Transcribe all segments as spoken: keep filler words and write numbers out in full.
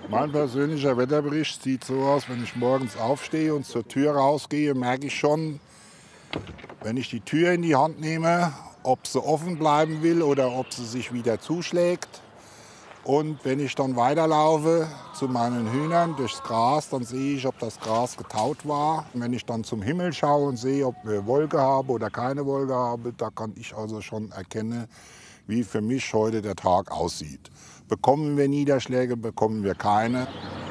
Mein persönlicher Wetterbericht sieht so aus, wenn ich morgens aufstehe und zur Tür rausgehe, merke ich schon, wenn ich die Tür in die Hand nehme, ob sie offen bleiben will oder ob sie sich wieder zuschlägt. Und wenn ich dann weiterlaufe zu meinen Hühnern durchs Gras, dann sehe ich, ob das Gras getaut war. Und wenn ich dann zum Himmel schaue und sehe, ob wir Wolke haben oder keine Wolke haben, da kann ich also schon erkennen, wie für mich heute der Tag aussieht. Bekommen wir Niederschläge, bekommen wir keine.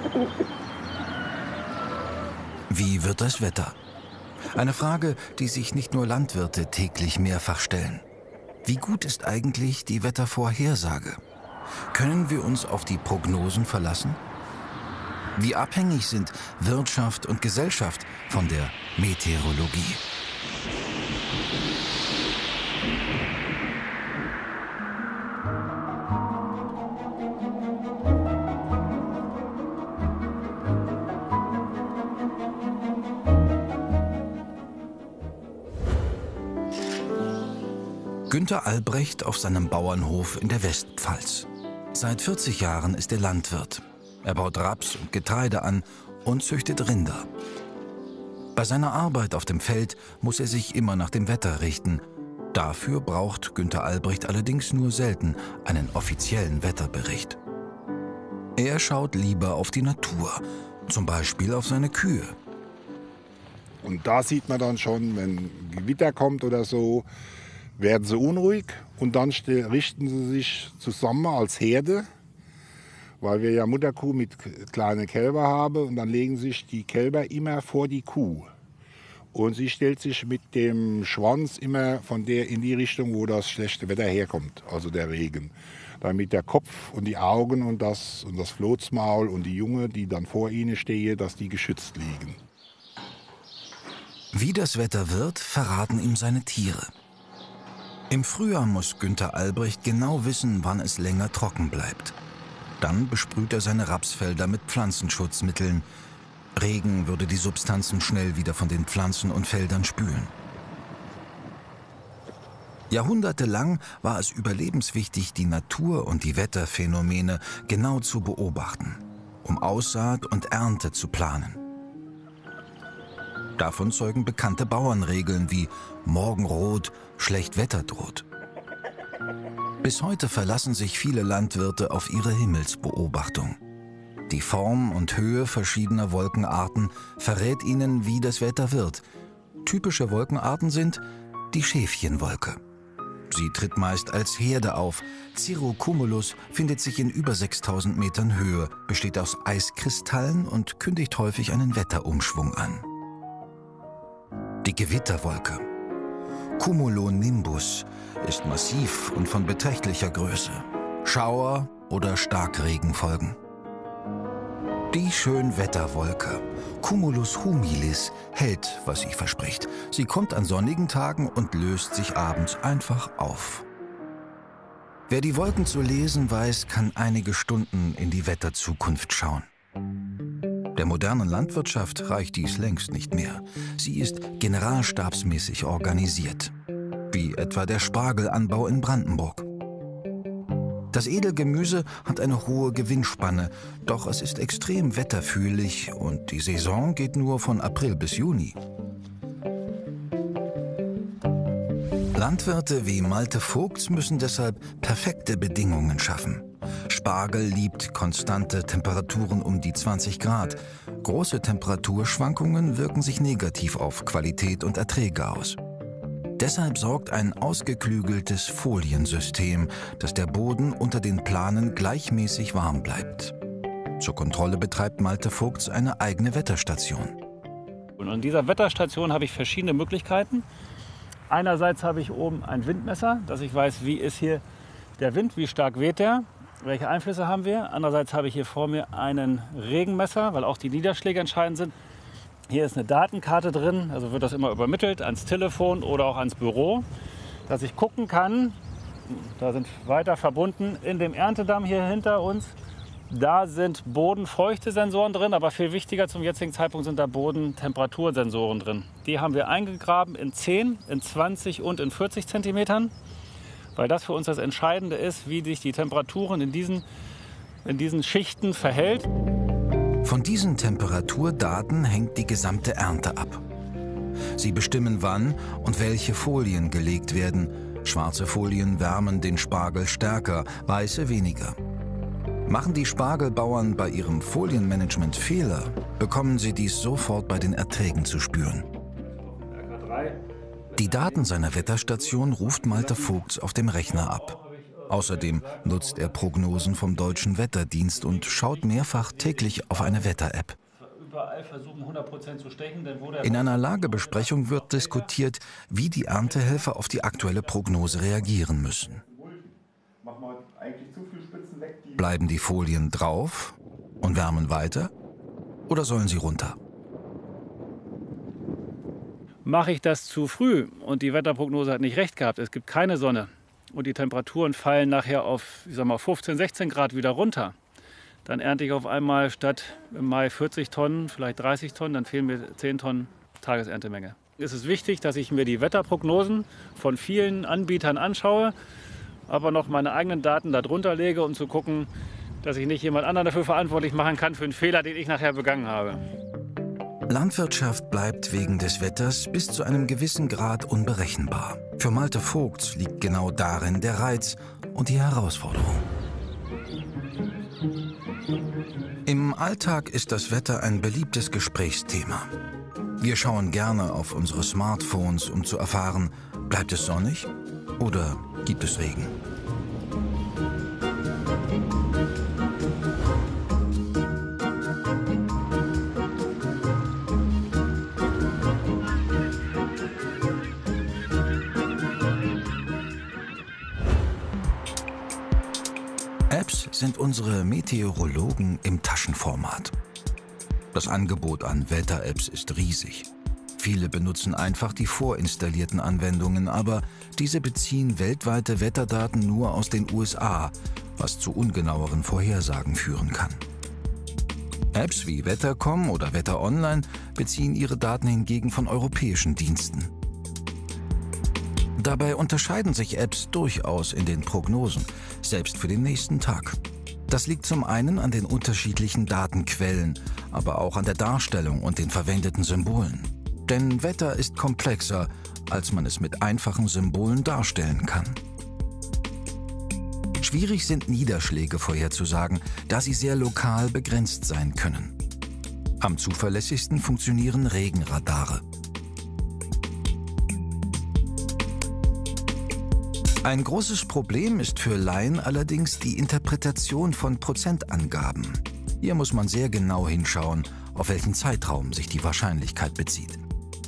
Wie wird das Wetter? Eine Frage, die sich nicht nur Landwirte täglich mehrfach stellen. Wie gut ist eigentlich die Wettervorhersage? Können wir uns auf die Prognosen verlassen? Wie abhängig sind Wirtschaft und Gesellschaft von der Meteorologie? Günter Albrecht auf seinem Bauernhof in der Westpfalz. Seit vierzig Jahren ist er Landwirt. Er baut Raps und Getreide an und züchtet Rinder. Bei seiner Arbeit auf dem Feld muss er sich immer nach dem Wetter richten. Dafür braucht Günter Albrecht allerdings nur selten einen offiziellen Wetterbericht. Er schaut lieber auf die Natur, zum Beispiel auf seine Kühe. Und da sieht man dann schon, wenn Gewitter kommt oder so, werden sie unruhig und dann richten sie sich zusammen als Herde, weil wir ja Mutterkuh mit kleinen Kälber haben und dann legen sich die Kälber immer vor die Kuh. Und sie stellt sich mit dem Schwanz immer von der in die Richtung, wo das schlechte Wetter herkommt, also der Regen. Damit der Kopf und die Augen und das, und das Floßmaul und die Junge, die dann vor ihnen stehen, dass die geschützt liegen. Wie das Wetter wird, verraten ihm seine Tiere. Im Frühjahr muss Günter Albrecht genau wissen, wann es länger trocken bleibt. Dann besprüht er seine Rapsfelder mit Pflanzenschutzmitteln. Regen würde die Substanzen schnell wieder von den Pflanzen und Feldern spülen. Jahrhundertelang war es überlebenswichtig, die Natur und die Wetterphänomene genau zu beobachten, um Aussaat und Ernte zu planen. Davon zeugen bekannte Bauernregeln wie Morgenrot, schlecht Wetter droht. Bis heute verlassen sich viele Landwirte auf ihre Himmelsbeobachtung. Die Form und Höhe verschiedener Wolkenarten verrät ihnen, wie das Wetter wird. Typische Wolkenarten sind die Schäfchenwolke. Sie tritt meist als Herde auf. Cirrocumulus findet sich in über sechstausend Metern Höhe, besteht aus Eiskristallen und kündigt häufig einen Wetterumschwung an. Die Gewitterwolke. Cumulonimbus ist massiv und von beträchtlicher Größe. Schauer oder Starkregen folgen. Die Schönwetterwolke, Cumulus humilis, hält, was sie verspricht. Sie kommt an sonnigen Tagen und löst sich abends einfach auf. Wer die Wolken zu lesen weiß, kann einige Stunden in die Wetterzukunft schauen. Der modernen Landwirtschaft reicht dies längst nicht mehr. Sie ist generalstabsmäßig organisiert, wie etwa der Spargelanbau in Brandenburg. Das Edelgemüse hat eine hohe Gewinnspanne, doch es ist extrem wetterfühlig und die Saison geht nur von April bis Juni. Landwirte wie Malte Vogts müssen deshalb perfekte Bedingungen schaffen. Spargel liebt konstante Temperaturen um die zwanzig Grad. Große Temperaturschwankungen wirken sich negativ auf Qualität und Erträge aus. Deshalb sorgt ein ausgeklügeltes Foliensystem, dass der Boden unter den Planen gleichmäßig warm bleibt. Zur Kontrolle betreibt Malte Vogts eine eigene Wetterstation. Und in dieser Wetterstation habe ich verschiedene Möglichkeiten. Einerseits habe ich oben ein Windmesser, dass ich weiß, wie ist hier der Wind, wie stark weht der, welche Einflüsse haben wir. Andererseits habe ich hier vor mir einen Regenmesser, weil auch die Niederschläge entscheidend sind. Hier ist eine Datenkarte drin, also wird das immer übermittelt ans Telefon oder auch ans Büro, dass ich gucken kann, da sind weiter verbunden, in dem Erntedamm hier hinter uns, da sind Bodenfeuchtesensoren drin, aber viel wichtiger zum jetzigen Zeitpunkt sind da Bodentemperatursensoren drin. Die haben wir eingegraben in zehn, in zwanzig und in vierzig Zentimetern, weil das für uns das Entscheidende ist, wie sich die Temperaturen in diesen in diesen Schichten verhält. Von diesen Temperaturdaten hängt die gesamte Ernte ab. Sie bestimmen, wann und welche Folien gelegt werden. Schwarze Folien wärmen den Spargel stärker, weiße weniger. Machen die Spargelbauern bei ihrem Folienmanagement Fehler, bekommen sie dies sofort bei den Erträgen zu spüren. Die Daten seiner Wetterstation ruft Malte Vogts auf dem Rechner ab. Außerdem nutzt er Prognosen vom Deutschen Wetterdienst und schaut mehrfach täglich auf eine Wetter-App. In einer Lagebesprechung wird diskutiert, wie die Erntehelfer auf die aktuelle Prognose reagieren müssen. Bleiben die Folien drauf und wärmen weiter oder sollen sie runter? Mache ich das zu früh und die Wetterprognose hat nicht recht gehabt, es gibt keine Sonne und die Temperaturen fallen nachher auf, ich sag mal, fünfzehn, sechzehn Grad wieder runter, dann ernte ich auf einmal statt im Mai vierzig Tonnen, vielleicht dreißig Tonnen, dann fehlen mir zehn Tonnen Tageserntemenge. Es ist wichtig, dass ich mir die Wetterprognosen von vielen Anbietern anschaue, aber noch meine eigenen Daten darunter lege, um zu gucken, dass ich nicht jemand anderen dafür verantwortlich machen kann für einen Fehler, den ich nachher begangen habe. Landwirtschaft bleibt wegen des Wetters bis zu einem gewissen Grad unberechenbar. Für Malte Vogts liegt genau darin der Reiz und die Herausforderung. Im Alltag ist das Wetter ein beliebtes Gesprächsthema. Wir schauen gerne auf unsere Smartphones, um zu erfahren, bleibt es sonnig oder gibt es Regen? Apps sind unsere Meteorologen im Taschenformat. Das Angebot an Wetter-Apps ist riesig. Viele benutzen einfach die vorinstallierten Anwendungen, aber diese beziehen weltweite Wetterdaten nur aus den U S A, was zu ungenaueren Vorhersagen führen kann. Apps wie Wetter Punkt com oder Wetter Online beziehen ihre Daten hingegen von europäischen Diensten. Dabei unterscheiden sich Apps durchaus in den Prognosen, selbst für den nächsten Tag. Das liegt zum einen an den unterschiedlichen Datenquellen, aber auch an der Darstellung und den verwendeten Symbolen. Denn Wetter ist komplexer, als man es mit einfachen Symbolen darstellen kann. Schwierig sind Niederschläge vorherzusagen, da sie sehr lokal begrenzt sein können. Am zuverlässigsten funktionieren Regenradare. Ein großes Problem ist für Laien allerdings die Interpretation von Prozentangaben. Hier muss man sehr genau hinschauen, auf welchen Zeitraum sich die Wahrscheinlichkeit bezieht.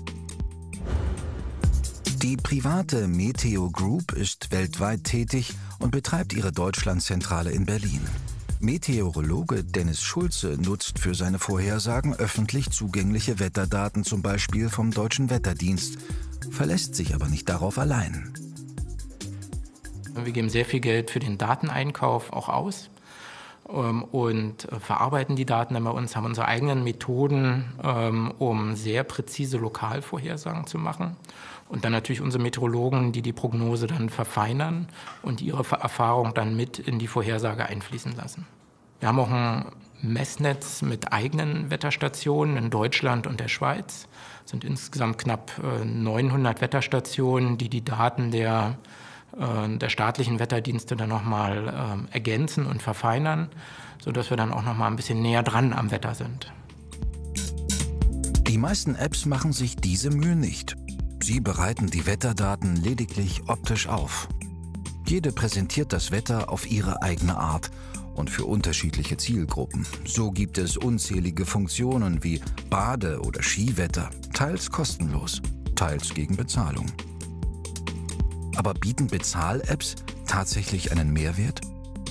Die private Meteo Group ist weltweit tätig und betreibt ihre Deutschlandzentrale in Berlin. Meteorologe Dennis Schulze nutzt für seine Vorhersagen öffentlich zugängliche Wetterdaten, zum Beispiel vom Deutschen Wetterdienst, verlässt sich aber nicht darauf allein. Wir geben sehr viel Geld für den Dateneinkauf auch aus und verarbeiten die Daten dann bei uns, haben unsere eigenen Methoden, um sehr präzise Lokalvorhersagen zu machen. Und dann natürlich unsere Meteorologen, die die Prognose dann verfeinern und ihre Erfahrung dann mit in die Vorhersage einfließen lassen. Wir haben auch ein Messnetz mit eigenen Wetterstationen in Deutschland und der Schweiz. Es sind insgesamt knapp neunhundert Wetterstationen, die die Daten der der staatlichen Wetterdienste dann nochmal äh, ergänzen und verfeinern, sodass wir dann auch nochmal ein bisschen näher dran am Wetter sind. Die meisten Apps machen sich diese Mühe nicht. Sie bereiten die Wetterdaten lediglich optisch auf. Jede präsentiert das Wetter auf ihre eigene Art und für unterschiedliche Zielgruppen. So gibt es unzählige Funktionen wie Bade- oder Skiwetter, teils kostenlos, teils gegen Bezahlung. Aber bieten Bezahl-Apps tatsächlich einen Mehrwert?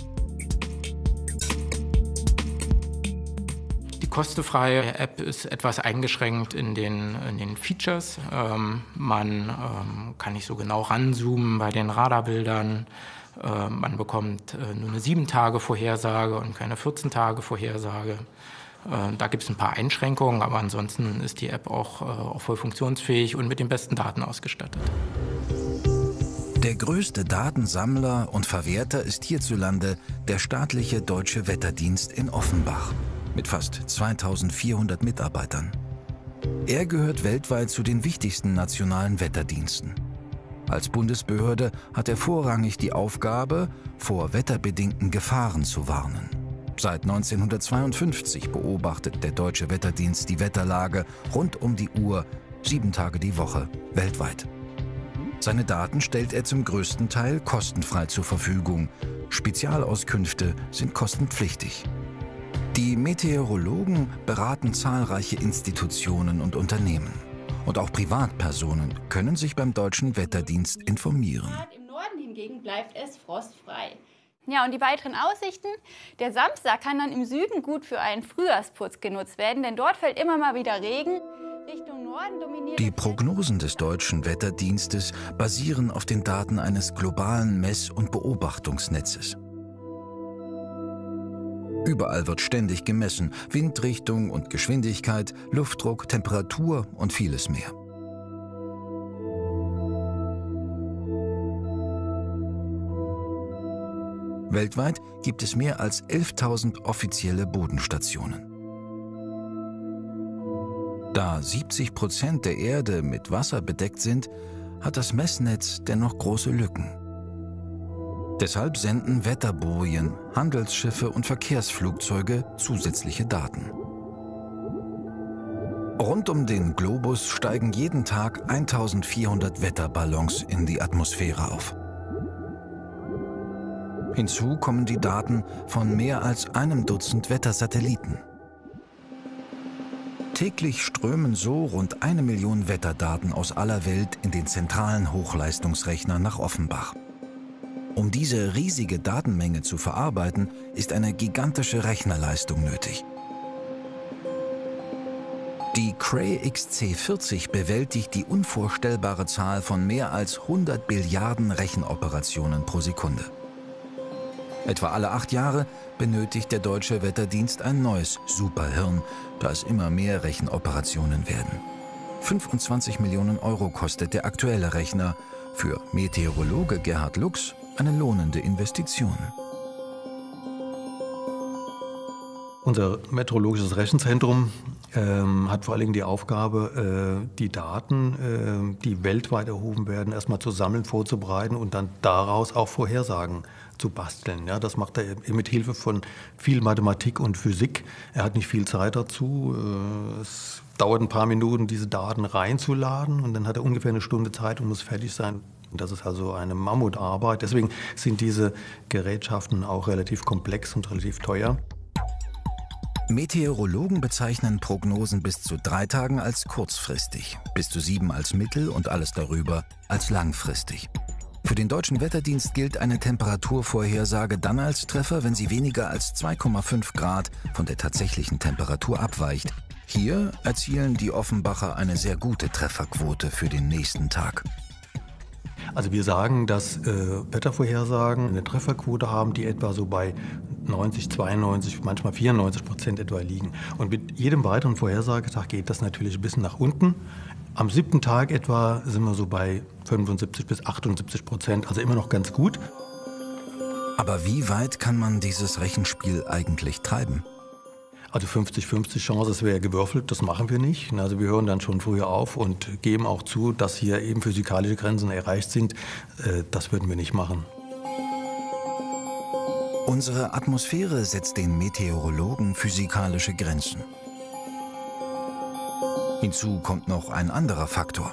Die kostenfreie App ist etwas eingeschränkt in den, in den Features. Ähm, man ähm, kann nicht so genau ranzoomen bei den Radarbildern. Äh, man bekommt äh, nur eine sieben Tage Vorhersage und keine vierzehn Tage Vorhersage. Äh, da gibt es ein paar Einschränkungen, aber ansonsten ist die App auch, äh, auch voll funktionsfähig und mit den besten Daten ausgestattet. Der größte Datensammler und Verwerter ist hierzulande der staatliche Deutsche Wetterdienst in Offenbach mit fast zweitausendvierhundert Mitarbeitern. Er gehört weltweit zu den wichtigsten nationalen Wetterdiensten. Als Bundesbehörde hat er vorrangig die Aufgabe, vor wetterbedingten Gefahren zu warnen. Seit neunzehnhundertzweiundfünfzig beobachtet der Deutsche Wetterdienst die Wetterlage rund um die Uhr, sieben Tage die Woche, weltweit. Seine Daten stellt er zum größten Teil kostenfrei zur Verfügung. Spezialauskünfte sind kostenpflichtig. Die Meteorologen beraten zahlreiche Institutionen und Unternehmen. Und auch Privatpersonen können sich beim Deutschen Wetterdienst informieren. Im Norden hingegen bleibt es frostfrei. Ja, und die weiteren Aussichten? Der Samstag kann dann im Süden gut für einen Frühjahrsputz genutzt werden, denn dort fällt immer mal wieder Regen. Richtung Norden dominiert Die Prognosen des Deutschen Wetterdienstes basieren auf den Daten eines globalen Mess- und Beobachtungsnetzes. Überall wird ständig gemessen: Windrichtung und Geschwindigkeit, Luftdruck, Temperatur und vieles mehr. Weltweit gibt es mehr als elftausend offizielle Bodenstationen. Da siebzig Prozent der Erde mit Wasser bedeckt sind, hat das Messnetz dennoch große Lücken. Deshalb senden Wetterbojen, Handelsschiffe und Verkehrsflugzeuge zusätzliche Daten. Rund um den Globus steigen jeden Tag eintausendvierhundert Wetterballons in die Atmosphäre auf. Hinzu kommen die Daten von mehr als einem Dutzend Wettersatelliten. Täglich strömen so rund eine Million Wetterdaten aus aller Welt in den zentralen Hochleistungsrechner nach Offenbach. Um diese riesige Datenmenge zu verarbeiten, ist eine gigantische Rechnerleistung nötig. Die Cray X C vierzig bewältigt die unvorstellbare Zahl von mehr als hundert Billiarden Rechenoperationen pro Sekunde. Etwa alle acht Jahre benötigt der Deutsche Wetterdienst ein neues Superhirn, da es immer mehr Rechenoperationen werden. fünfundzwanzig Millionen Euro kostet der aktuelle Rechner. Für Meteorologe Gerhard Lux eine lohnende Investition. Unser meteorologisches Rechenzentrum ähm, hat vor allen Dingen die Aufgabe, äh, die Daten, äh, die weltweit erhoben werden, erstmal zu sammeln, vorzubereiten und dann daraus auch Vorhersagen zu basteln. Ja, das macht er mit Hilfe von viel Mathematik und Physik. Er hat nicht viel Zeit dazu. Äh, es dauert ein paar Minuten, diese Daten reinzuladen, und dann hat er ungefähr eine Stunde Zeit und muss fertig sein. Das ist also eine Mammutarbeit. Deswegen sind diese Gerätschaften auch relativ komplex und relativ teuer. Meteorologen bezeichnen Prognosen bis zu drei Tagen als kurzfristig, bis zu sieben als mittel und alles darüber als langfristig. Für den Deutschen Wetterdienst gilt eine Temperaturvorhersage dann als Treffer, wenn sie weniger als zwei Komma fünf Grad von der tatsächlichen Temperatur abweicht. Hier erzielen die Offenbacher eine sehr gute Trefferquote für den nächsten Tag. Also wir sagen, dass äh, Wettervorhersagen eine Trefferquote haben, die etwa so bei neunzig, zweiundneunzig, manchmal vierundneunzig Prozent etwa liegen. Und mit jedem weiteren Vorhersagetag geht das natürlich ein bisschen nach unten. Am siebten Tag etwa sind wir so bei fünfundsiebzig bis achtundsiebzig Prozent, also immer noch ganz gut. Aber wie weit kann man dieses Rechenspiel eigentlich treiben? Also fünfzig fünfzig Chance, es wäre gewürfelt, das machen wir nicht. Also wir hören dann schon früher auf und geben auch zu, dass hier eben physikalische Grenzen erreicht sind. Das würden wir nicht machen. Unsere Atmosphäre setzt den Meteorologen physikalische Grenzen. Hinzu kommt noch ein anderer Faktor.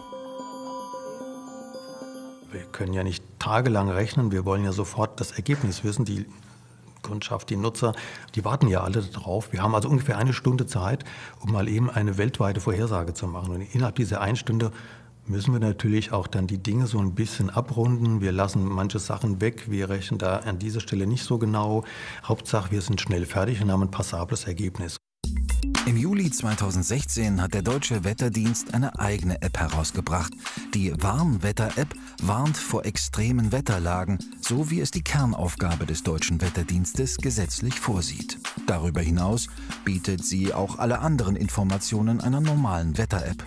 Wir können ja nicht tagelang rechnen, wir wollen ja sofort das Ergebnis wissen. Die Kundschaft, die Nutzer, die warten ja alle darauf. Wir haben also ungefähr eine Stunde Zeit, um mal eben eine weltweite Vorhersage zu machen. Und innerhalb dieser einen Stunde müssen wir natürlich auch dann die Dinge so ein bisschen abrunden. Wir lassen manche Sachen weg. Wir rechnen da an dieser Stelle nicht so genau. Hauptsache, wir sind schnell fertig und haben ein passables Ergebnis. Im Juli zweitausendsechzehn hat der Deutsche Wetterdienst eine eigene App herausgebracht. Die Warnwetter-App warnt vor extremen Wetterlagen, so wie es die Kernaufgabe des Deutschen Wetterdienstes gesetzlich vorsieht. Darüber hinaus bietet sie auch alle anderen Informationen einer normalen Wetter-App.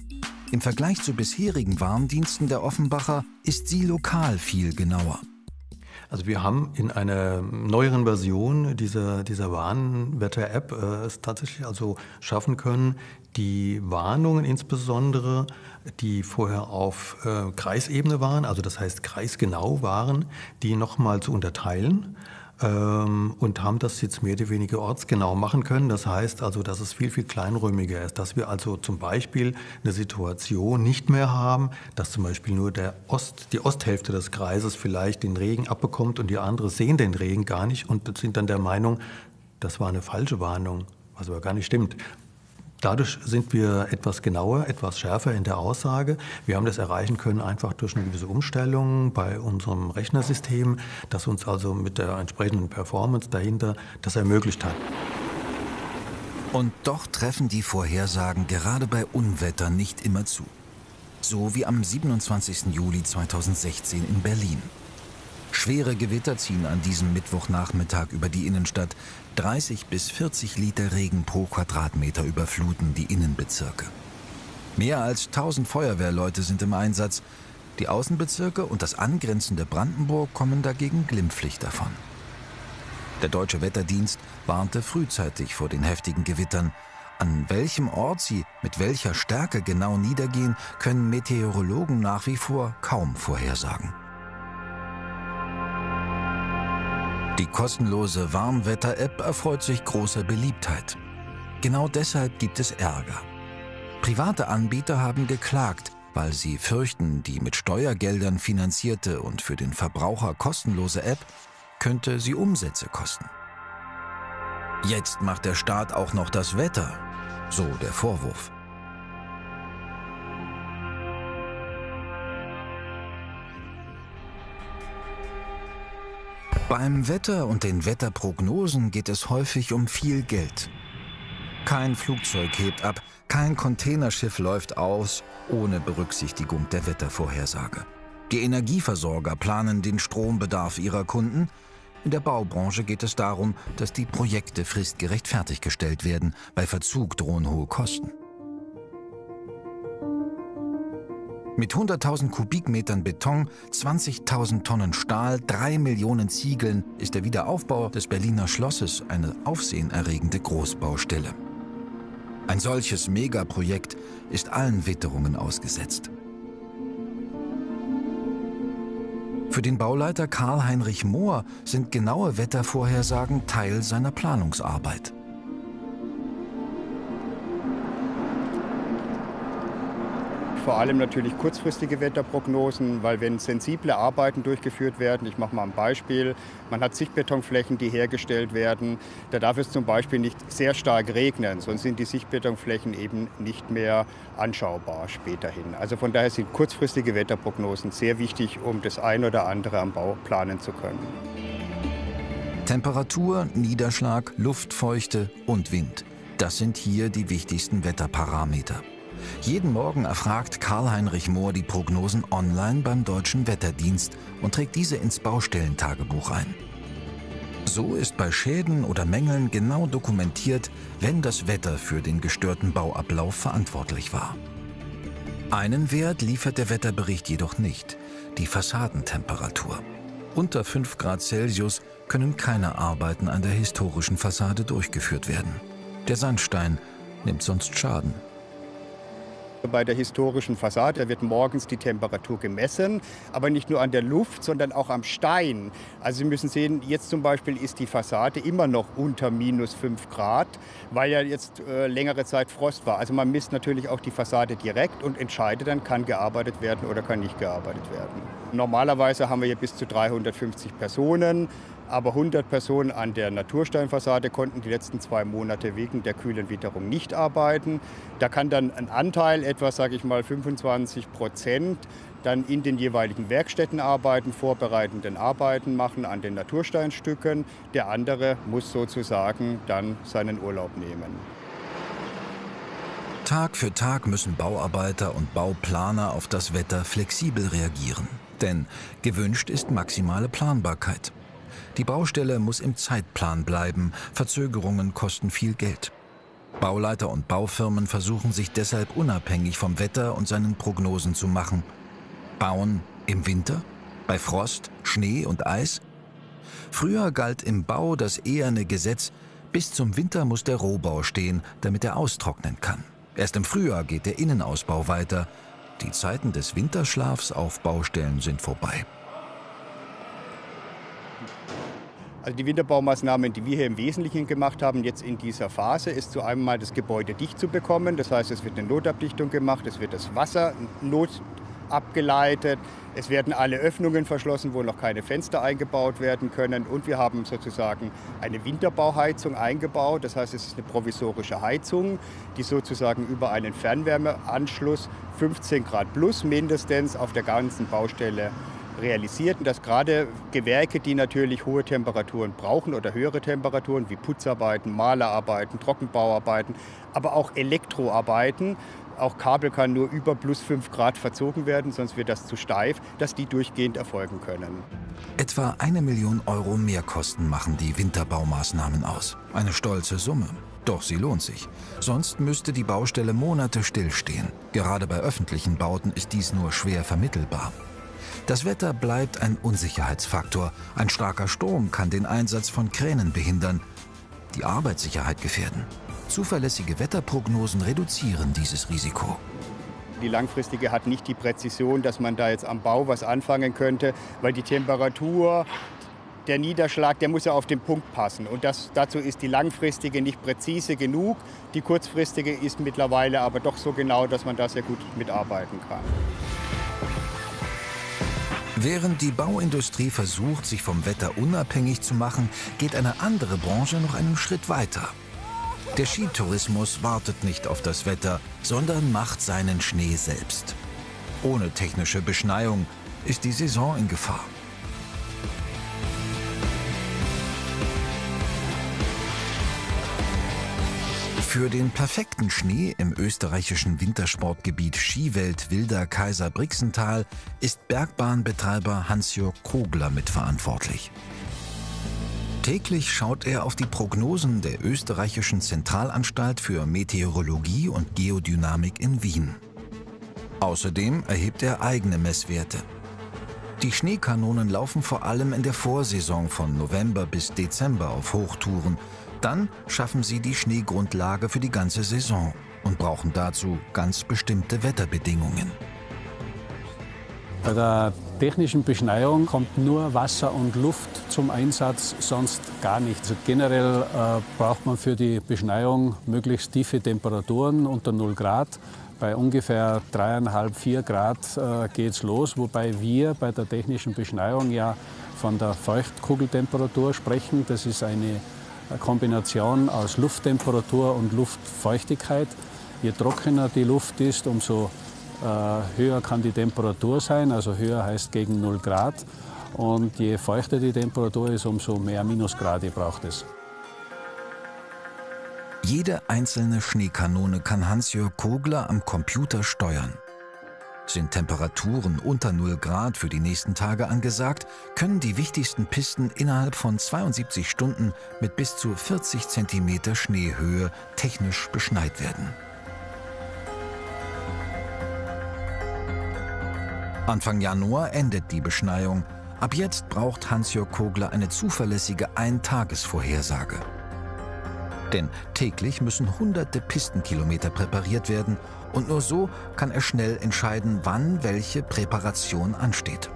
Im Vergleich zu bisherigen Warndiensten der Offenbacher ist sie lokal viel genauer. Also wir haben in einer neueren Version dieser, dieser Warnwetter-App äh, es tatsächlich also schaffen können, die Warnungen insbesondere, die vorher auf äh, Kreisebene waren, also das heißt kreisgenau waren, die nochmal zu unterteilen. Und haben das jetzt mehr oder weniger ortsgenau machen können. Das heißt also, dass es viel, viel kleinräumiger ist. Dass wir also zum Beispiel eine Situation nicht mehr haben, dass zum Beispiel nur der Ost, die Osthälfte des Kreises vielleicht den Regen abbekommt und die anderen sehen den Regen gar nicht und sind dann der Meinung, das war eine falsche Warnung, was aber gar nicht stimmt. Dadurch sind wir etwas genauer, etwas schärfer in der Aussage. Wir haben das erreichen können einfach durch eine gewisse Umstellung bei unserem Rechnersystem, das uns also mit der entsprechenden Performance dahinter das ermöglicht hat. Und doch treffen die Vorhersagen gerade bei Unwettern nicht immer zu. So wie am siebenundzwanzigsten Juli zweitausendsechzehn in Berlin. Schwere Gewitter ziehen an diesem Mittwochnachmittag über die Innenstadt. dreißig bis vierzig Liter Regen pro Quadratmeter überfluten die Innenbezirke. Mehr als tausend Feuerwehrleute sind im Einsatz. Die Außenbezirke und das angrenzende Brandenburg kommen dagegen glimpflich davon. Der Deutsche Wetterdienst warnte frühzeitig vor den heftigen Gewittern. An welchem Ort sie mit welcher Stärke genau niedergehen, können Meteorologen nach wie vor kaum vorhersagen. Die kostenlose Warnwetter-App erfreut sich großer Beliebtheit. Genau deshalb gibt es Ärger. Private Anbieter haben geklagt, weil sie fürchten, die mit Steuergeldern finanzierte und für den Verbraucher kostenlose App könnte sie Umsätze kosten. Jetzt macht der Staat auch noch das Wetter, so der Vorwurf. Beim Wetter und den Wetterprognosen geht es häufig um viel Geld. Kein Flugzeug hebt ab, kein Containerschiff läuft aus, ohne Berücksichtigung der Wettervorhersage. Die Energieversorger planen den Strombedarf ihrer Kunden. In der Baubranche geht es darum, dass die Projekte fristgerecht fertiggestellt werden. Bei Verzug drohen hohe Kosten. Mit hunderttausend Kubikmetern Beton, zwanzigtausend Tonnen Stahl, drei Millionen Ziegeln ist der Wiederaufbau des Berliner Schlosses eine aufsehenerregende Großbaustelle. Ein solches Megaprojekt ist allen Witterungen ausgesetzt. Für den Bauleiter Karl-Heinrich Mohr sind genaue Wettervorhersagen Teil seiner Planungsarbeit. Vor allem natürlich kurzfristige Wetterprognosen, weil wenn sensible Arbeiten durchgeführt werden, ich mache mal ein Beispiel, man hat Sichtbetonflächen, die hergestellt werden, da darf es zum Beispiel nicht sehr stark regnen, sonst sind die Sichtbetonflächen eben nicht mehr anschaubar späterhin. Also von daher sind kurzfristige Wetterprognosen sehr wichtig, um das ein oder andere am Bau planen zu können. Temperatur, Niederschlag, Luftfeuchte und Wind. Das sind hier die wichtigsten Wetterparameter. Jeden Morgen erfragt Karl-Heinrich Mohr die Prognosen online beim Deutschen Wetterdienst und trägt diese ins Baustellentagebuch ein. So ist bei Schäden oder Mängeln genau dokumentiert, wenn das Wetter für den gestörten Bauablauf verantwortlich war. Einen Wert liefert der Wetterbericht jedoch nicht: die Fassadentemperatur. Unter fünf Grad Celsius können keine Arbeiten an der historischen Fassade durchgeführt werden. Der Sandstein nimmt sonst Schaden. Bei der historischen Fassade wird morgens die Temperatur gemessen, aber nicht nur an der Luft, sondern auch am Stein. Also Sie müssen sehen, jetzt zum Beispiel ist die Fassade immer noch unter minus fünf Grad, weil ja jetzt äh, längere Zeit Frost war. Also man misst natürlich auch die Fassade direkt und entscheidet dann, kann gearbeitet werden oder kann nicht gearbeitet werden. Normalerweise haben wir hier bis zu dreihundertfünfzig Personen. Aber hundert Personen an der Natursteinfassade konnten die letzten zwei Monate wegen der kühlen Witterung nicht arbeiten. Da kann dann ein Anteil, etwa sage ich mal fünfundzwanzig Prozent, dann in den jeweiligen Werkstätten arbeiten, vorbereitenden Arbeiten machen an den Natursteinstücken. Der andere muss sozusagen dann seinen Urlaub nehmen. Tag für Tag müssen Bauarbeiter und Bauplaner auf das Wetter flexibel reagieren. Denn gewünscht ist maximale Planbarkeit. Die Baustelle muss im Zeitplan bleiben. Verzögerungen kosten viel Geld. Bauleiter und Baufirmen versuchen sich deshalb unabhängig vom Wetter und seinen Prognosen zu machen. Bauen im Winter? Bei Frost, Schnee und Eis? Früher galt im Bau das eherne Gesetz, bis zum Winter muss der Rohbau stehen, damit er austrocknen kann. Erst im Frühjahr geht der Innenausbau weiter. Die Zeiten des Winterschlafs auf Baustellen sind vorbei. Also die Winterbaumaßnahmen, die wir hier im Wesentlichen gemacht haben, jetzt in dieser Phase, ist zu einem Mal das Gebäude dicht zu bekommen. Das heißt, es wird eine Notabdichtung gemacht, es wird das Wasser not abgeleitet, es werden alle Öffnungen verschlossen, wo noch keine Fenster eingebaut werden können. Und wir haben sozusagen eine Winterbauheizung eingebaut. Das heißt, es ist eine provisorische Heizung, die sozusagen über einen Fernwärmeanschluss fünfzehn Grad plus mindestens auf der ganzen Baustelle realisiert. Und dass gerade Gewerke, die natürlich hohe Temperaturen brauchen oder höhere Temperaturen wie Putzarbeiten, Malerarbeiten, Trockenbauarbeiten, aber auch Elektroarbeiten, auch Kabel kann nur über plus fünf Grad verzogen werden, sonst wird das zu steif, dass die durchgehend erfolgen können. Etwa eine Million Euro Mehrkosten machen die Winterbaumaßnahmen aus. Eine stolze Summe. Doch sie lohnt sich. Sonst müsste die Baustelle Monate stillstehen. Gerade bei öffentlichen Bauten ist dies nur schwer vermittelbar. Das Wetter bleibt ein Unsicherheitsfaktor. Ein starker Sturm kann den Einsatz von Kränen behindern, die Arbeitssicherheit gefährden. Zuverlässige Wetterprognosen reduzieren dieses Risiko. Die langfristige hat nicht die Präzision, dass man da jetzt am Bau was anfangen könnte, weil die Temperatur, der Niederschlag, der muss ja auf den Punkt passen. Und das, dazu ist die langfristige nicht präzise genug. Die kurzfristige ist mittlerweile aber doch so genau, dass man da sehr gut mitarbeiten kann. Während die Bauindustrie versucht, sich vom Wetter unabhängig zu machen, geht eine andere Branche noch einen Schritt weiter. Der Skitourismus wartet nicht auf das Wetter, sondern macht seinen Schnee selbst. Ohne technische Beschneiung ist die Saison in Gefahr. Für den perfekten Schnee im österreichischen Wintersportgebiet Skiwelt Wilder Kaiser Brixental ist Bergbahnbetreiber Hans-Jörg Kogler mitverantwortlich. Täglich schaut er auf die Prognosen der österreichischen Zentralanstalt für Meteorologie und Geodynamik in Wien. Außerdem erhebt er eigene Messwerte. Die Schneekanonen laufen vor allem in der Vorsaison von November bis Dezember auf Hochtouren. Dann schaffen sie die Schneegrundlage für die ganze Saison und brauchen dazu ganz bestimmte Wetterbedingungen. Bei der technischen Beschneiung kommt nur Wasser und Luft zum Einsatz, sonst gar nichts. Also generell äh, braucht man für die Beschneiung möglichst tiefe Temperaturen unter null Grad. Bei ungefähr dreieinhalb, vier Grad äh, geht es los, wobei wir bei der technischen Beschneiung ja von der Feuchtkugeltemperatur sprechen. Das ist eine Kombination aus Lufttemperatur und Luftfeuchtigkeit. Je trockener die Luft ist, umso äh, höher kann die Temperatur sein, also höher heißt gegen null Grad. Und je feuchter die Temperatur ist, umso mehr Minusgrade braucht es. Jede einzelne Schneekanone kann Hans-Jörg Kogler am Computer steuern. Sind Temperaturen unter null Grad für die nächsten Tage angesagt, können die wichtigsten Pisten innerhalb von zweiundsiebzig Stunden mit bis zu vierzig Zentimeter Schneehöhe technisch beschneit werden. Anfang Januar endet die Beschneiung. Ab jetzt braucht Hans-Jörg Kogler eine zuverlässige Eintagesvorhersage. Denn täglich müssen hunderte Pistenkilometer präpariert werden und nur so kann er schnell entscheiden, wann welche Präparation ansteht.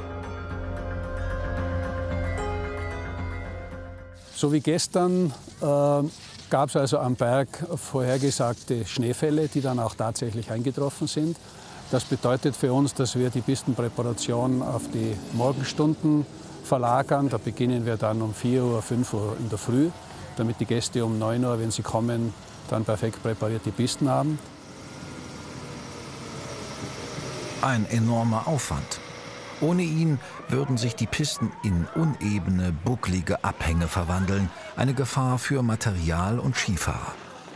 So wie gestern äh, gab es also am Berg vorhergesagte Schneefälle, die dann auch tatsächlich eingetroffen sind. Das bedeutet für uns, dass wir die Pistenpräparation auf die Morgenstunden verlagern. Da beginnen wir dann um vier Uhr, fünf Uhr in der Früh, damit die Gäste um neun Uhr, wenn sie kommen, dann perfekt präparierte Pisten haben. Ein enormer Aufwand. Ohne ihn würden sich die Pisten in unebene, bucklige Abhänge verwandeln. Eine Gefahr für Material und Skifahrer.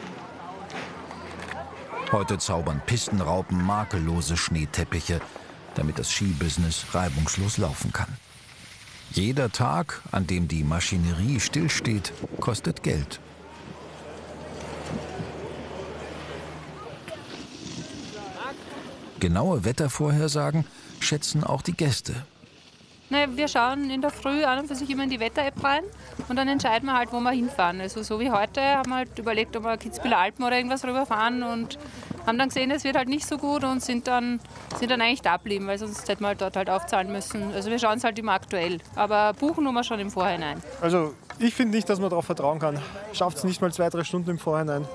Heute zaubern Pistenraupen makellose Schneeteppiche, damit das Skibusiness reibungslos laufen kann. Jeder Tag, an dem die Maschinerie stillsteht, kostet Geld. Genaue Wettervorhersagen schätzen auch die Gäste. Naja, wir schauen in der Früh an und für sich immer in die Wetter-App rein und dann entscheiden wir halt, wo wir hinfahren. Also so wie heute haben wir halt überlegt, ob wir Kitzbüheler Alpen oder irgendwas rüberfahren und haben dann gesehen, es wird halt nicht so gut und sind dann, sind dann eigentlich da geblieben, weil sonst hätten wir halt dort halt aufzahlen müssen. Also wir schauen es halt immer aktuell, aber buchen tun wir schon im Vorhinein. Also ich finde nicht, dass man darauf vertrauen kann. Schafft es nicht mal zwei, drei Stunden im Vorhinein.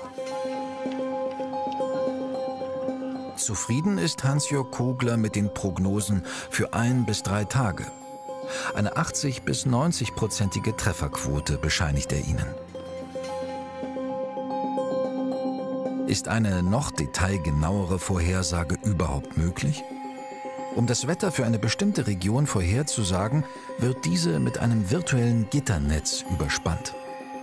Zufrieden ist Hans-Jörg Kogler mit den Prognosen für ein bis drei Tage. Eine achtzig bis neunzig-prozentige Trefferquote bescheinigt er ihnen. Ist eine noch detailgenauere Vorhersage überhaupt möglich? Um das Wetter für eine bestimmte Region vorherzusagen, wird diese mit einem virtuellen Gitternetz überspannt.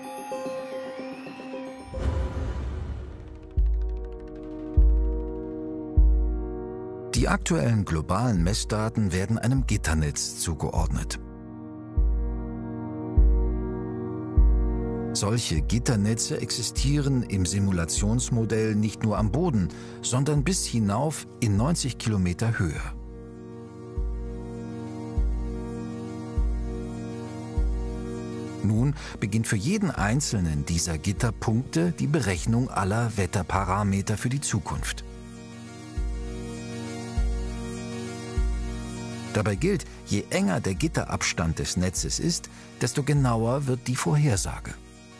Die aktuellen globalen Messdaten werden einem Gitternetz zugeordnet. Solche Gitternetze existieren im Simulationsmodell nicht nur am Boden, sondern bis hinauf in neunzig Kilometer Höhe. Nun beginnt für jeden einzelnen dieser Gitterpunkte die Berechnung aller Wetterparameter für die Zukunft. Dabei gilt, je enger der Gitterabstand des Netzes ist, desto genauer wird die Vorhersage.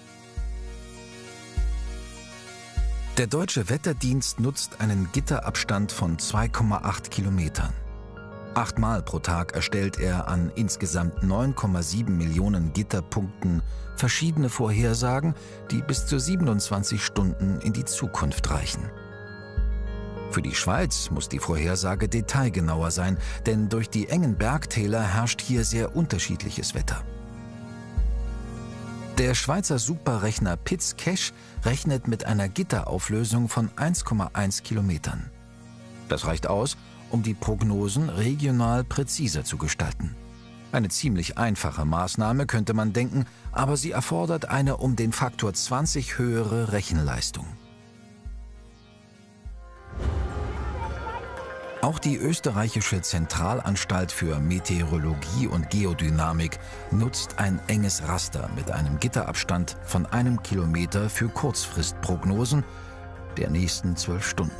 Der Deutsche Wetterdienst nutzt einen Gitterabstand von zwei Komma acht Kilometern. Achtmal pro Tag erstellt er an insgesamt neun Komma sieben Millionen Gitterpunkten verschiedene Vorhersagen, die bis zu siebenundzwanzig Stunden in die Zukunft reichen. Für die Schweiz muss die Vorhersage detailgenauer sein, denn durch die engen Bergtäler herrscht hier sehr unterschiedliches Wetter. Der Schweizer Superrechner PitzCash rechnet mit einer Gitterauflösung von eins Komma eins Kilometern. Das reicht aus, um die Prognosen regional präziser zu gestalten. Eine ziemlich einfache Maßnahme, könnte man denken, aber sie erfordert eine um den Faktor zwanzig höhere Rechenleistung. Auch die österreichische Zentralanstalt für Meteorologie und Geodynamik nutzt ein enges Raster mit einem Gitterabstand von einem Kilometer für Kurzfristprognosen der nächsten zwölf Stunden.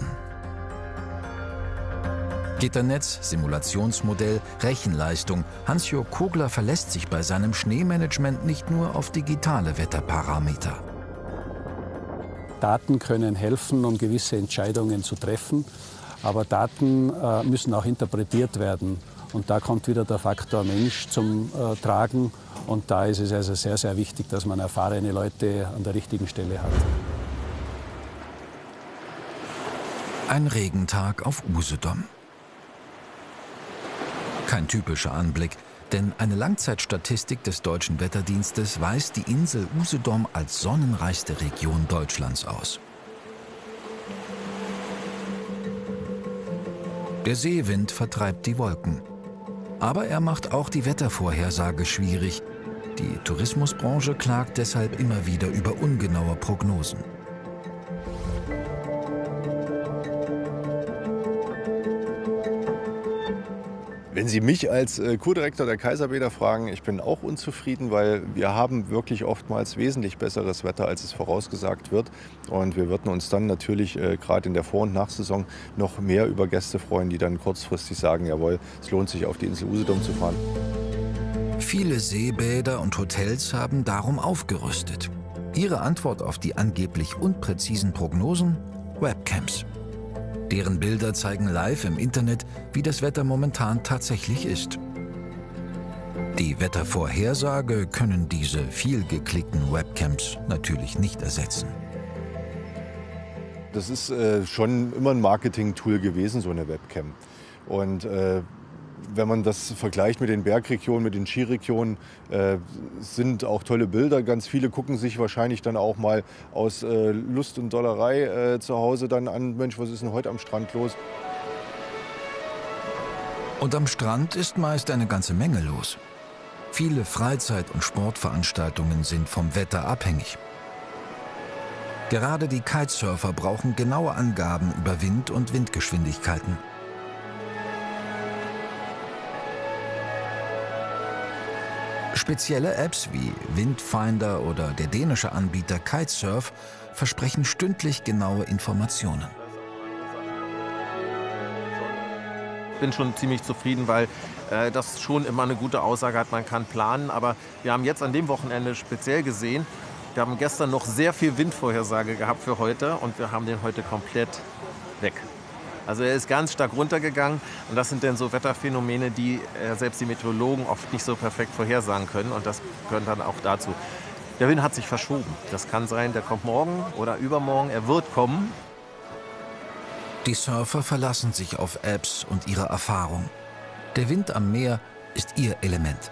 Gitternetz, Simulationsmodell, Rechenleistung. Hans-Jörg Kogler verlässt sich bei seinem Schneemanagement nicht nur auf digitale Wetterparameter. Daten können helfen, um gewisse Entscheidungen zu treffen. Aber Daten äh, müssen auch interpretiert werden. Und da kommt wieder der Faktor Mensch zum äh, Tragen. Und da ist es also sehr, sehr wichtig, dass man erfahrene Leute an der richtigen Stelle hat. Ein Regentag auf Usedom. Kein typischer Anblick, denn eine Langzeitstatistik des Deutschen Wetterdienstes weist die Insel Usedom als sonnenreichste Region Deutschlands aus. Der Seewind vertreibt die Wolken. Aber er macht auch die Wettervorhersage schwierig. Die Tourismusbranche klagt deshalb immer wieder über ungenaue Prognosen. Wenn Sie mich als äh, Kurdirektor der Kaiserbäder fragen, ich bin auch unzufrieden, weil wir haben wirklich oftmals wesentlich besseres Wetter, als es vorausgesagt wird. Und wir würden uns dann natürlich äh, gerade in der Vor- und Nachsaison noch mehr über Gäste freuen, die dann kurzfristig sagen, jawohl, es lohnt sich, auf die Insel Usedom zu fahren. Viele Seebäder und Hotels haben darum aufgerüstet. Ihre Antwort auf die angeblich unpräzisen Prognosen? Webcams. Deren Bilder zeigen live im Internet, wie das Wetter momentan tatsächlich ist. Die Wettervorhersage können diese viel geklickten Webcams natürlich nicht ersetzen. Das ist äh, schon immer ein Marketing-Tool gewesen, so eine Webcam. Und äh, wenn man das vergleicht mit den Bergregionen, mit den Skiregionen, äh, sind auch tolle Bilder. Ganz viele gucken sich wahrscheinlich dann auch mal aus äh, Lust und Dollerei äh, zu Hause dann an, Mensch, was ist denn heute am Strand los? Und am Strand ist meist eine ganze Menge los. Viele Freizeit- und Sportveranstaltungen sind vom Wetter abhängig. Gerade die Kitesurfer brauchen genaue Angaben über Wind und Windgeschwindigkeiten. Spezielle Apps wie Windfinder oder der dänische Anbieter Kitesurf versprechen stündlich genaue Informationen. Ich bin schon ziemlich zufrieden, weil äh, das schon immer eine gute Aussage hat, man kann planen. Aber wir haben jetzt an dem Wochenende speziell gesehen, wir haben gestern noch sehr viel Windvorhersage gehabt für heute und wir haben den heute komplett weg. Also er ist ganz stark runtergegangen und das sind dann so Wetterphänomene, die äh, selbst die Meteorologen oft nicht so perfekt vorhersagen können und das gehört dann auch dazu. Der Wind hat sich verschoben. Das kann sein, der kommt morgen oder übermorgen, er wird kommen. Die Surfer verlassen sich auf Apps und ihre Erfahrung. Der Wind am Meer ist ihr Element.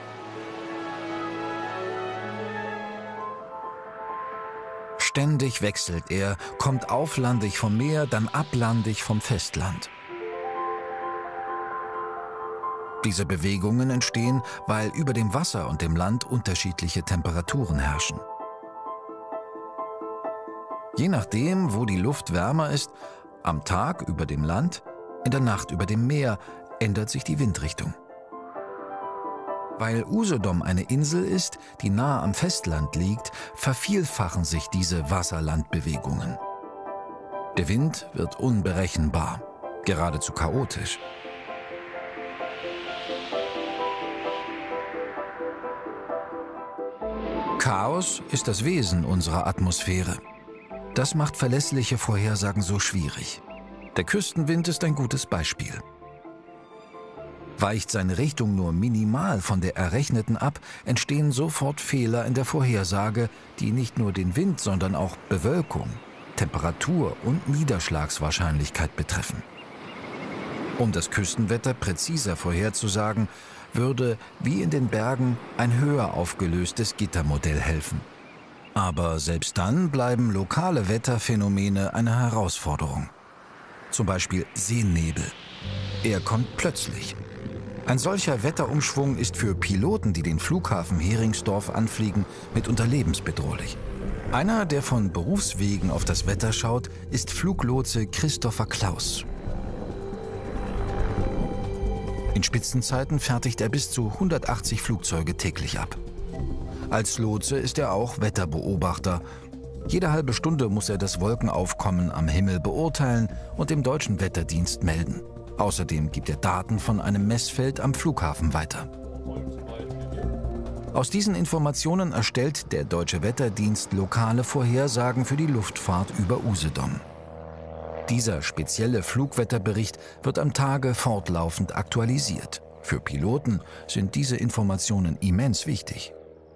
Ständig wechselt er, kommt auflandig vom Meer, dann ablandig vom Festland. Diese Bewegungen entstehen, weil über dem Wasser und dem Land unterschiedliche Temperaturen herrschen. Je nachdem, wo die Luft wärmer ist, am Tag über dem Land, in der Nacht über dem Meer, ändert sich die Windrichtung. Weil Usedom eine Insel ist, die nahe am Festland liegt, vervielfachen sich diese Wasser-Land-Bewegungen. Der Wind wird unberechenbar, geradezu chaotisch. Chaos ist das Wesen unserer Atmosphäre. Das macht verlässliche Vorhersagen so schwierig. Der Küstenwind ist ein gutes Beispiel. Weicht seine Richtung nur minimal von der errechneten ab, entstehen sofort Fehler in der Vorhersage, die nicht nur den Wind, sondern auch Bewölkung, Temperatur und Niederschlagswahrscheinlichkeit betreffen. Um das Küstenwetter präziser vorherzusagen, würde, wie in den Bergen, ein höher aufgelöstes Gittermodell helfen. Aber selbst dann bleiben lokale Wetterphänomene eine Herausforderung. Zum Beispiel Seenebel. Er kommt plötzlich. Ein solcher Wetterumschwung ist für Piloten, die den Flughafen Heringsdorf anfliegen, mitunter lebensbedrohlich. Einer, der von Berufswegen auf das Wetter schaut, ist Fluglotse Christopher Klaus. In Spitzenzeiten fertigt er bis zu hundertachtzig Flugzeuge täglich ab. Als Lotse ist er auch Wetterbeobachter. Jede halbe Stunde muss er das Wolkenaufkommen am Himmel beurteilen und dem deutschen Wetterdienst melden. Außerdem gibt er Daten von einem Messfeld am Flughafen weiter. Aus diesen Informationen erstellt der Deutsche Wetterdienst lokale Vorhersagen für die Luftfahrt über Usedom. Dieser spezielle Flugwetterbericht wird am Tage fortlaufend aktualisiert. Für Piloten sind diese Informationen immens wichtig.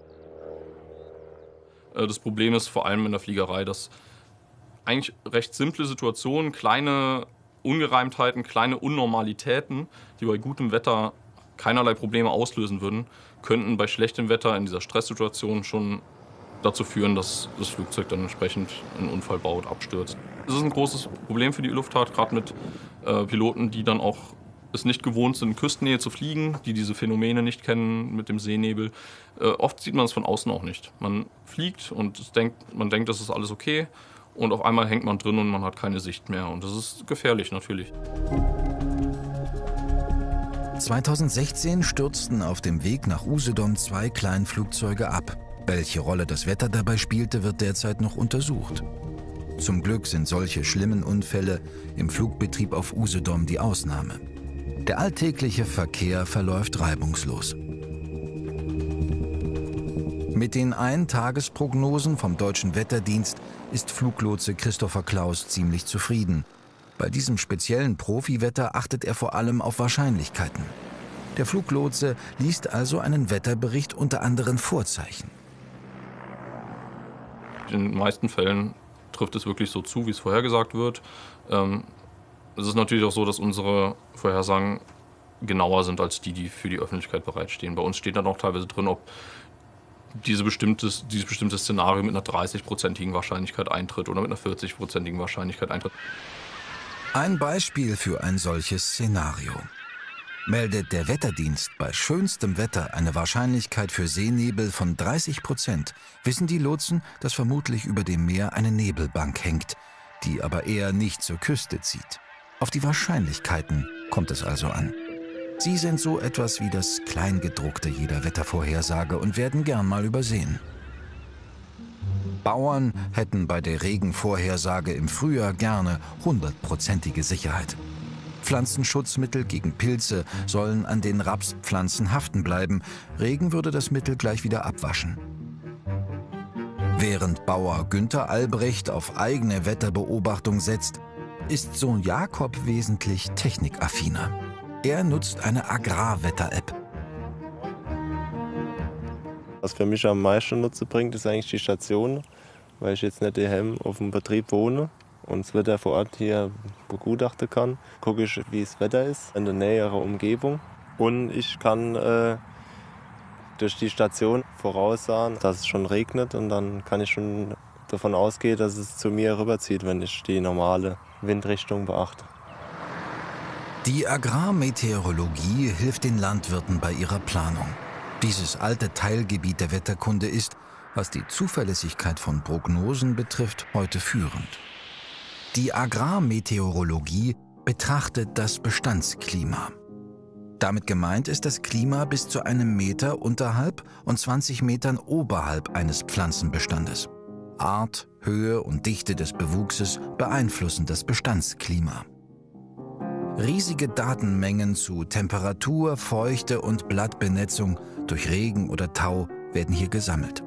Das Problem ist vor allem in der Fliegerei, dass eigentlich recht simple Situationen, kleine Ungereimtheiten, kleine Unnormalitäten, die bei gutem Wetter keinerlei Probleme auslösen würden, könnten bei schlechtem Wetter in dieser Stresssituation schon dazu führen, dass das Flugzeug dann entsprechend einen Unfall baut, abstürzt. Das ist ein großes Problem für die Luftfahrt, gerade mit äh, Piloten, die dann auch es nicht gewohnt sind, in Küstennähe zu fliegen, die diese Phänomene nicht kennen mit dem Seenebel. Äh, oft sieht man es von außen auch nicht. Man fliegt und es denkt, man denkt, das ist alles okay und auf einmal hängt man drin und man hat keine Sicht mehr. Und das ist gefährlich natürlich. zweitausendsechzehn stürzten auf dem Weg nach Usedom zwei Kleinflugzeuge ab. Welche Rolle das Wetter dabei spielte, wird derzeit noch untersucht. Zum Glück sind solche schlimmen Unfälle im Flugbetrieb auf Usedom die Ausnahme. Der alltägliche Verkehr verläuft reibungslos. Mit den Eintagesprognosen vom Deutschen Wetterdienst ist Fluglotse Christopher Klaus ziemlich zufrieden. Bei diesem speziellen Profiwetter achtet er vor allem auf Wahrscheinlichkeiten. Der Fluglotse liest also einen Wetterbericht unter anderen Vorzeichen. In den meisten Fällen trifft es wirklich so zu, wie es vorhergesagt wird. Ähm, es ist natürlich auch so, dass unsere Vorhersagen genauer sind als die, die für die Öffentlichkeit bereitstehen. Bei uns steht dann auch teilweise drin, ob diese bestimmtes, dieses bestimmte Szenario mit einer dreißig-prozentigen Wahrscheinlichkeit eintritt oder mit einer vierzig-prozentigen Wahrscheinlichkeit eintritt. Ein Beispiel für ein solches Szenario. Meldet der Wetterdienst bei schönstem Wetter eine Wahrscheinlichkeit für Seenebel von dreißig Prozent, wissen die Lotsen, dass vermutlich über dem Meer eine Nebelbank hängt, die aber eher nicht zur Küste zieht. Auf die Wahrscheinlichkeiten kommt es also an. Sie sind so etwas wie das Kleingedruckte jeder Wettervorhersage und werden gern mal übersehen. Bauern hätten bei der Regenvorhersage im Frühjahr gerne hundertprozentige Sicherheit. Pflanzenschutzmittel gegen Pilze sollen an den Rapspflanzen haften bleiben. Regen würde das Mittel gleich wieder abwaschen. Während Bauer Günther Albrecht auf eigene Wetterbeobachtung setzt, ist Sohn Jakob wesentlich technikaffiner. Er nutzt eine Agrarwetter-App. Was für mich am meisten Nutzen bringt, ist eigentlich die Station, weil ich jetzt nicht daheim auf dem Betrieb wohne und das Wetter vor Ort hier begutachten kann. Gucke ich, wie das Wetter ist in der näheren Umgebung. Und ich kann äh, durch die Station voraussagen, dass es schon regnet, und dann kann ich schon davon ausgehen, dass es zu mir rüberzieht, wenn ich die normale Windrichtung beachte. Die Agrarmeteorologie hilft den Landwirten bei ihrer Planung. Dieses alte Teilgebiet der Wetterkunde ist, was die Zuverlässigkeit von Prognosen betrifft, heute führend. Die Agrarmeteorologie betrachtet das Bestandsklima. Damit gemeint ist das Klima bis zu einem Meter unterhalb und zwanzig Metern oberhalb eines Pflanzenbestandes. Art, Höhe und Dichte des Bewuchses beeinflussen das Bestandsklima. Riesige Datenmengen zu Temperatur, Feuchte und Blattbenetzung durch Regen oder Tau werden hier gesammelt.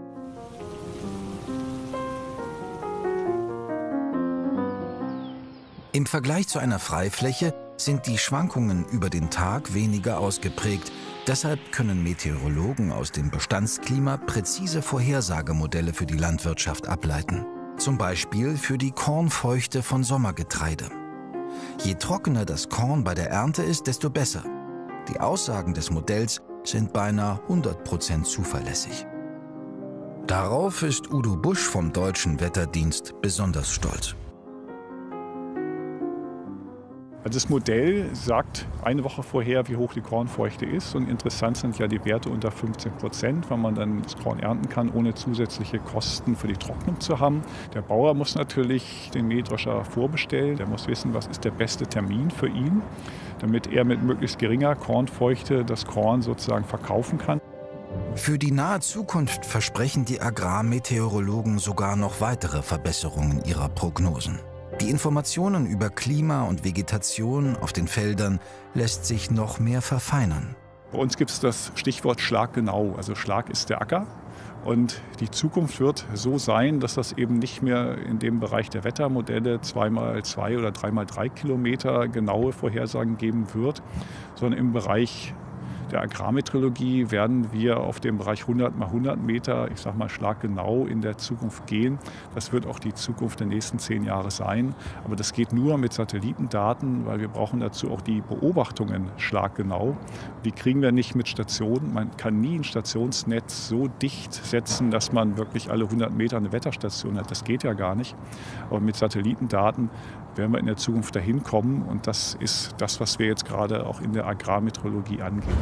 Im Vergleich zu einer Freifläche sind die Schwankungen über den Tag weniger ausgeprägt. Deshalb können Meteorologen aus dem Bestandsklima präzise Vorhersagemodelle für die Landwirtschaft ableiten. Zum Beispiel für die Kornfeuchte von Sommergetreide. Je trockener das Korn bei der Ernte ist, desto besser. Die Aussagen des Modells sind beinahe hundert Prozent zuverlässig. Darauf ist Udo Busch vom Deutschen Wetterdienst besonders stolz. Das Modell sagt eine Woche vorher, wie hoch die Kornfeuchte ist. Und interessant sind ja die Werte unter fünfzehn Prozent, weil man dann das Korn ernten kann, ohne zusätzliche Kosten für die Trocknung zu haben. Der Bauer muss natürlich den Mähdrescher vorbestellen. Der muss wissen, was ist der beste Termin für ihn, damit er mit möglichst geringer Kornfeuchte das Korn sozusagen verkaufen kann. Für die nahe Zukunft versprechen die Agrarmeteorologen sogar noch weitere Verbesserungen ihrer Prognosen. Die Informationen über Klima und Vegetation auf den Feldern lässt sich noch mehr verfeinern. Bei uns gibt es das Stichwort schlaggenau. Also Schlag ist der Acker. Und die Zukunft wird so sein, dass das eben nicht mehr in dem Bereich der Wettermodelle zwei mal zwei oder drei mal drei Kilometer genaue Vorhersagen geben wird, sondern im Bereich der Agrarmeteorologie werden wir auf dem Bereich hundert mal hundert Meter, ich sage mal schlaggenau, in der Zukunft gehen. Das wird auch die Zukunft der nächsten zehn Jahre sein. Aber das geht nur mit Satellitendaten, weil wir brauchen dazu auch die Beobachtungen schlaggenau. Die kriegen wir nicht mit Stationen. Man kann nie ein Stationsnetz so dicht setzen, dass man wirklich alle hundert Meter eine Wetterstation hat. Das geht ja gar nicht. Aber mit Satellitendaten werden wir in der Zukunft dahin kommen. Und das ist das, was wir jetzt gerade auch in der Agrarmeteorologie angehen.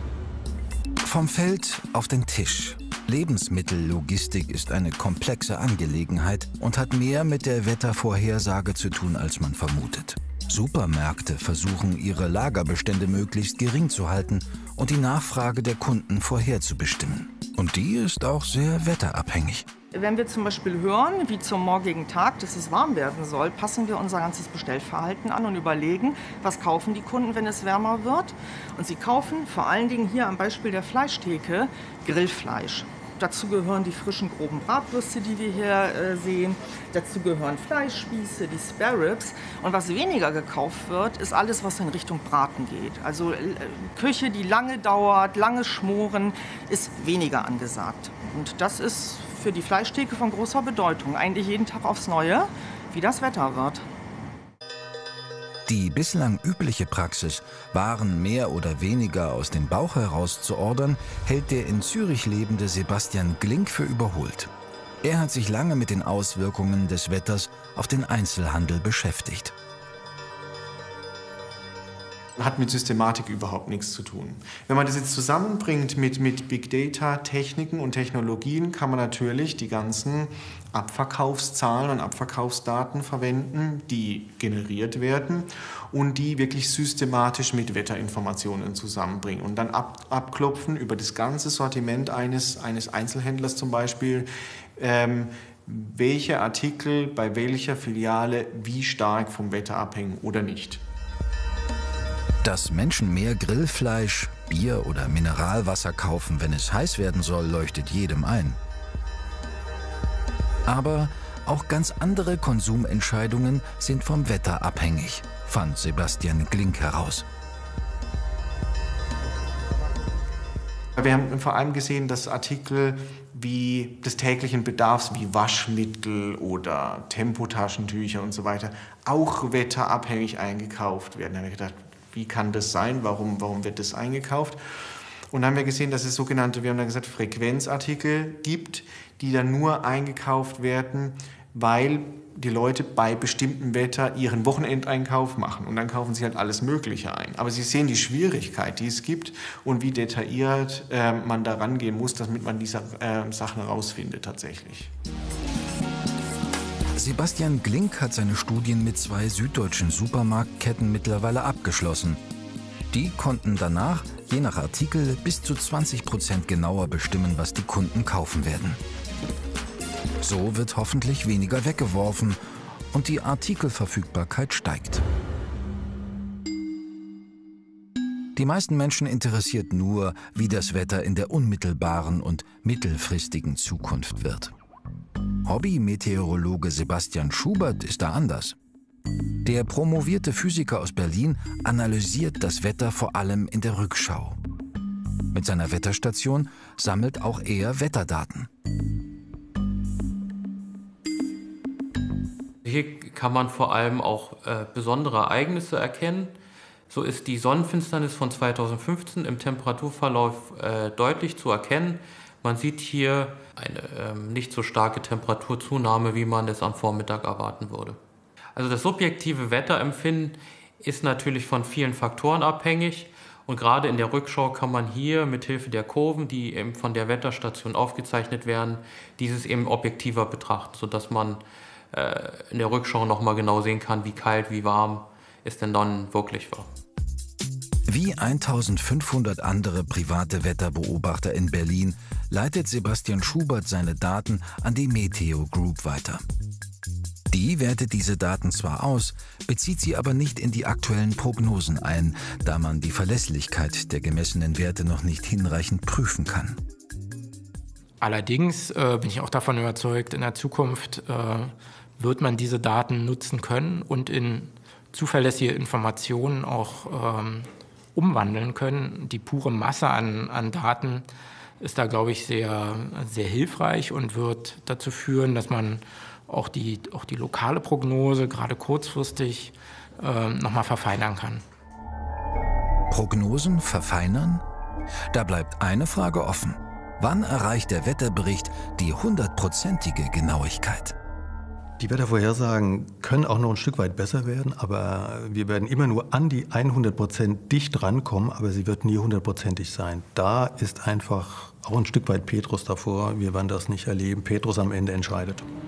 Vom Feld auf den Tisch. Lebensmittellogistik ist eine komplexe Angelegenheit und hat mehr mit der Wettervorhersage zu tun, als man vermutet. Supermärkte versuchen, ihre Lagerbestände möglichst gering zu halten und die Nachfrage der Kunden vorherzubestimmen. Und die ist auch sehr wetterabhängig. Wenn wir zum Beispiel hören, wie zum morgigen Tag, dass es warm werden soll, passen wir unser ganzes Bestellverhalten an und überlegen, was kaufen die Kunden, wenn es wärmer wird. Und sie kaufen vor allen Dingen hier am Beispiel der Fleischtheke Grillfleisch. Dazu gehören die frischen groben Bratwürste, die wir hier äh, sehen. Dazu gehören Fleischspieße, die Spare Ribs. Und was weniger gekauft wird, ist alles, was in Richtung Braten geht. Also äh, Küche, die lange dauert, lange schmoren, ist weniger angesagt. Und das ist für die Fleischtheke von großer Bedeutung. Eigentlich jeden Tag aufs Neue, wie das Wetter wird. Die bislang übliche Praxis, Waren mehr oder weniger aus dem Bauch heraus zu ordern, hält der in Zürich lebende Sebastian Glink für überholt. Er hat sich lange mit den Auswirkungen des Wetters auf den Einzelhandel beschäftigt. Hat mit Systematik überhaupt nichts zu tun. Wenn man das jetzt zusammenbringt mit, mit Big Data Techniken und Technologien, kann man natürlich die ganzen Abverkaufszahlen und Abverkaufsdaten verwenden, die generiert werden und die wirklich systematisch mit Wetterinformationen zusammenbringen und dann ab, abklopfen über das ganze Sortiment eines, eines Einzelhändlers zum Beispiel, ähm, welche Artikel bei welcher Filiale wie stark vom Wetter abhängen oder nicht. Dass Menschen mehr Grillfleisch, Bier oder Mineralwasser kaufen, wenn es heiß werden soll, leuchtet jedem ein. Aber auch ganz andere Konsumentscheidungen sind vom Wetter abhängig, fand Sebastian Glink heraus. Wir haben vor allem gesehen, dass Artikel wie des täglichen Bedarfs, wie Waschmittel oder Tempotaschentücher und so weiter, auch wetterabhängig eingekauft werden. Da haben wir gedacht, wie kann das sein? Warum, warum wird das eingekauft? Und dann haben wir gesehen, dass es sogenannte, wir haben dann gesagt, Frequenzartikel gibt, die dann nur eingekauft werden, weil die Leute bei bestimmtem Wetter ihren Wochenendeinkauf machen. Und dann kaufen sie halt alles Mögliche ein. Aber Sie sehen die Schwierigkeit, die es gibt und wie detailliert äh, man da rangehen muss, damit man diese äh, Sachen herausfindet tatsächlich. Sebastian Glink hat seine Studien mit zwei süddeutschen Supermarktketten mittlerweile abgeschlossen. Die konnten danach, je nach Artikel, bis zu zwanzig Prozent genauer bestimmen, was die Kunden kaufen werden. So wird hoffentlich weniger weggeworfen und die Artikelverfügbarkeit steigt. Die meisten Menschen interessiert nur, wie das Wetter in der unmittelbaren und mittelfristigen Zukunft wird. Hobby-Meteorologe Sebastian Schubert ist da anders. Der promovierte Physiker aus Berlin analysiert das Wetter vor allem in der Rückschau. Mit seiner Wetterstation sammelt auch er Wetterdaten. Hier kann man vor allem auch äh, besondere Ereignisse erkennen. So ist die Sonnenfinsternis von zweitausendfünfzehn im Temperaturverlauf äh, deutlich zu erkennen. Man sieht hier eine ähm, nicht so starke Temperaturzunahme, wie man es am Vormittag erwarten würde. Also das subjektive Wetterempfinden ist natürlich von vielen Faktoren abhängig. Und gerade in der Rückschau kann man hier mit Hilfe der Kurven, die eben von der Wetterstation aufgezeichnet werden, dieses eben objektiver betrachten, sodass man äh, in der Rückschau nochmal genau sehen kann, wie kalt, wie warm es denn dann wirklich war. Wie eintausendfünfhundert andere private Wetterbeobachter in Berlin leitet Sebastian Schubert seine Daten an die Meteo Group weiter. Die wertet diese Daten zwar aus, bezieht sie aber nicht in die aktuellen Prognosen ein, da man die Verlässlichkeit der gemessenen Werte noch nicht hinreichend prüfen kann. Allerdings äh, bin ich auch davon überzeugt, in der Zukunft äh, wird man diese Daten nutzen können und in zuverlässige Informationen auch ähm, umwandeln können. Die pure Masse an, an Daten ist da, glaube ich, sehr, sehr hilfreich und wird dazu führen, dass man auch die, auch die lokale Prognose, gerade kurzfristig, äh, nochmal verfeinern kann. Prognosen verfeinern? Da bleibt eine Frage offen. Wann erreicht der Wetterbericht die hundertprozentige Genauigkeit? Die Wettervorhersagen können auch noch ein Stück weit besser werden, aber wir werden immer nur an die hundert Prozent dicht rankommen, aber sie wird nie hundertprozentig sein. Da ist einfach auch ein Stück weit Petrus davor. Wir werden das nicht erleben. Petrus am Ende entscheidet.